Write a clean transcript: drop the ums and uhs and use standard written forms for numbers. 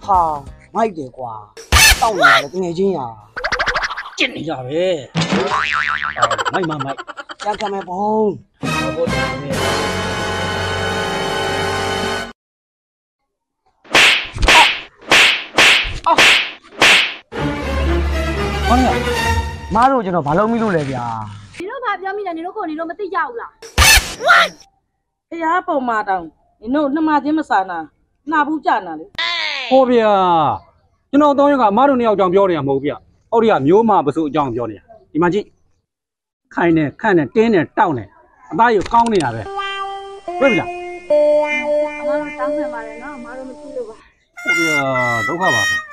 哈，买的瓜，到你了，跟你讲呀， 见你家呗，买， 想干嘛不？ 我讲的。 好呀，马路就那八路米路来的。 你都怕表面的，你都过，你都没得要啦。 哎呀，宝妈当，你那妈怎么杀呢？那不假呢？ ဟုတ်ဗျာကျွန်တော်တောင်းရကအမားတို့နှစ်ယောက်ကြောင့်ပြောနေတာမဟုတ်ဗျ။အော်ဒီကမျိုးမပစုအကြောင်းပြောနေတာ။ဒီမှာကြည့်။ခိုင်နဲ့ခန့်နဲ့တင်းနဲ့တောက်နဲ့အသားရုပ်ကောင်းနေတာပဲ။တွေ့ပြီလားအမတို့တောင်းမှန်ပါတယ်နော်အမတို့မရှိလို့ပါ။ဟုတ်ဗျာဒုက္ခပါပဲ